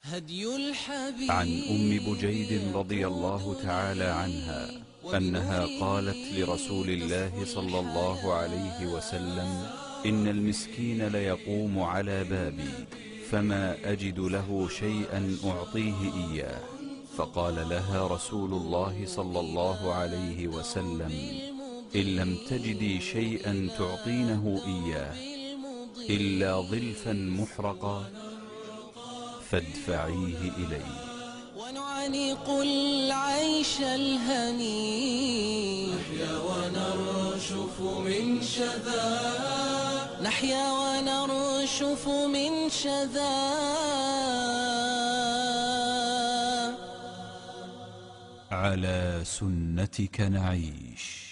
هدي الحبيب. عن أم بجيد رضي الله تعالى عنها أنها قالت لرسول الله صلى الله عليه وسلم: إن المسكين ليقوم على بابي فما أجد له شيئا أعطيه إياه، فقال لها رسول الله صلى الله عليه وسلم: إن لم تجدي شيئا تعطينه إياه إلا ظلفا محرقا فادفعيه إليه. ونعانق العيش الهني، نحيا ونرشف من شذا، نحيا ونرشف من شذا، على سنتك نعيش.